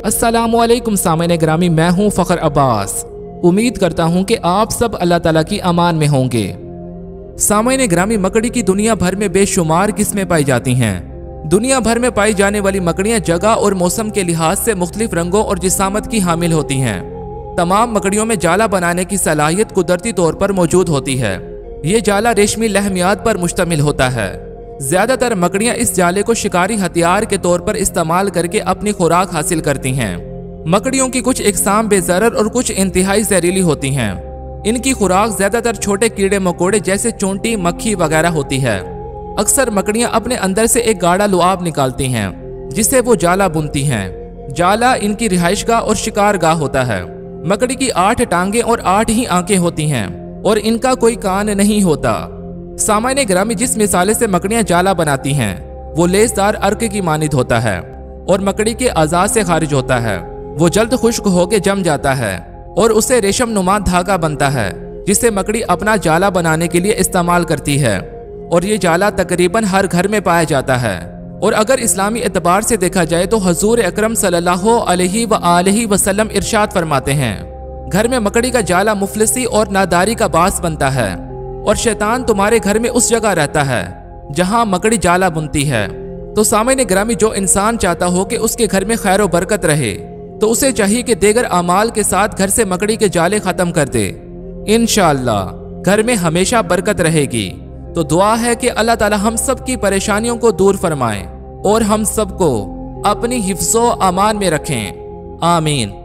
अस्सलामुअलैकुम सामईन ग्रामी, मैं हूं फ़ख्र अब्बास। उम्मीद करता हूं कि आप सब अल्लाह ताला की अमान में होंगे। सामईन ग्रामी, मकड़ी की दुनिया भर में बेशुमार किस्में पाई जाती हैं। दुनिया भर में पाई जाने वाली मकड़ियां जगह और मौसम के लिहाज से मुख्तलिफ रंगों और जिसामत की हामिल होती हैं। तमाम मकड़ियों में जाला बनाने की सलाहियत कुदरती तौर पर मौजूद होती है। ये जाला रेशमी लहमियात पर मुश्तमिल होता है। ज्यादातर मकड़ियां इस जाले को शिकारी हथियार के तौर पर इस्तेमाल करके अपनी खुराक हासिल करती हैं। मकड़ियों की कुछ इकसाम बेज़रर और कुछ इंतहाई जहरीली होती हैं। इनकी खुराक ज्यादातर छोटे कीड़े मकोड़े जैसे चोंटी, मक्खी वगैरह होती है। अक्सर मकड़ियां अपने अंदर से एक गाढ़ा लुआब निकालती हैं जिससे वो जाला बुनती हैं। जाला इनकी रिहाइशगाह और शिकारगाह होता है। मकड़ी की 8 टांगे और 8 ही आंखें होती हैं और इनका कोई कान नहीं होता। सामान्य ग्रामी, जिस मिसाले से मकड़ियां जाला बनाती हैं वो लेसदार अर्क की मानिद होता है और मकड़ी के आजाद से खारिज होता है। वो जल्द खुश्क होकर जम जाता है और उससे रेशम नुमा धागा बनता है जिसे मकड़ी अपना जाला बनाने के लिए इस्तेमाल करती है। और ये जाला तकरीबन हर घर में पाया जाता है। और अगर इस्लामी एतबार से देखा जाए तो हजूर अकरम सल्लल्लाहु अलैहि वसल्लम इरशाद फरमाते हैं, घर में मकड़ी का जाला मुफलिसी और नादारी का बास बनता है और शैतान तुम्हारे घर में उस जगह रहता है जहां मकड़ी जाला बुनती है। तो सामईन ग्रामी, जो इंसान चाहता हो कि उसके घर में खैर और बरकत रहे तो उसे चाहिए कि देगर अमाल के साथ घर से मकड़ी के जाले खत्म कर दे। इंशाअल्लाह घर में हमेशा बरकत रहेगी। तो दुआ है कि अल्लाह ताला हम सब की परेशानियों को दूर फरमाए और हम सबको अपनी हिफ्ज़ो अमान में रखें। आमीन।